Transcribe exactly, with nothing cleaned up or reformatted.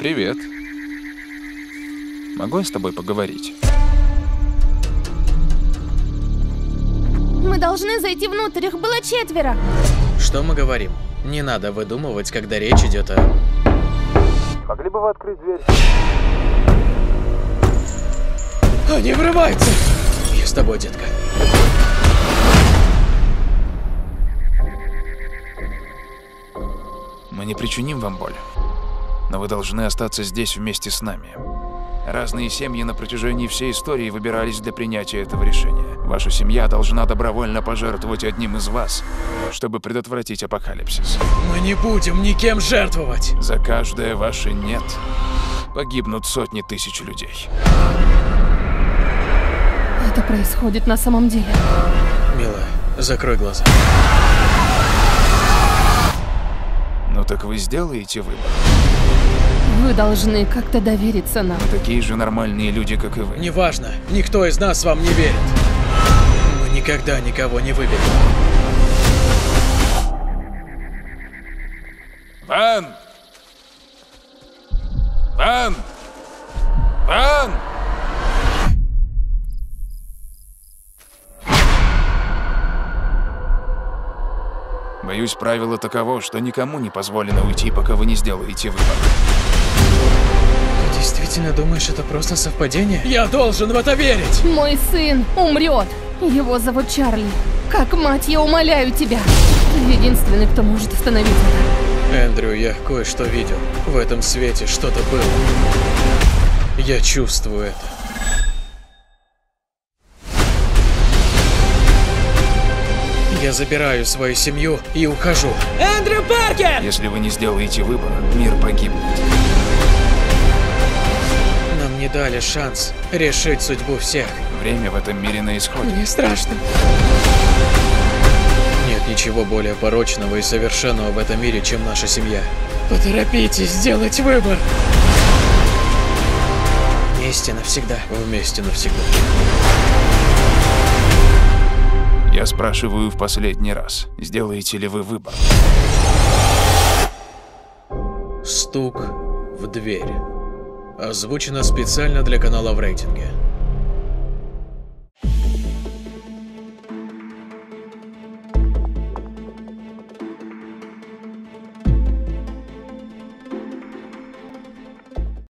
Привет. Могу я с тобой поговорить? Мы должны зайти внутрь, их было четверо. Что мы говорим? Не надо выдумывать, когда речь идет о... Могли бы вы открыть дверь? Они врываются! Я с тобой, детка. Мы не причиним вам боль, но вы должны остаться здесь вместе с нами. Разные семьи на протяжении всей истории выбирались для принятия этого решения. Ваша семья должна добровольно пожертвовать одним из вас, чтобы предотвратить апокалипсис. Мы не будем никем жертвовать! За каждое ваше «нет» погибнут сотни тысяч людей. Это происходит на самом деле. Милая, закрой глаза. Ну так вы сделаете выбор. Вы должны как-то довериться нам. Мы такие же нормальные люди, как и вы. Неважно, никто из нас вам не верит. Мы никогда никого не выберем. Ван! Ван! Ван! Боюсь, правило таково, что никому не позволено уйти, пока вы не сделаете выбор. Ты действительно думаешь, это просто совпадение? Я должен в это верить! Мой сын умрет. Его зовут Чарли. Как мать, я умоляю тебя. Ты единственный, кто может остановить это. Эндрю, я кое-что видел. В этом свете что-то было. Я чувствую это. Я забираю свою семью и ухожу. Эндрю Паркер! Если вы не сделаете выбор, мир погибнет. Нам не дали шанс решить судьбу всех. Время в этом мире на исходе. Мне страшно. Нет ничего более порочного и совершенного в этом мире, чем наша семья. Поторопитесь сделать выбор. Вместе навсегда. Вместе навсегда. Я спрашиваю в последний раз, сделаете ли вы выбор? Стук в дверь. Озвучено специально для канала в рейтинге.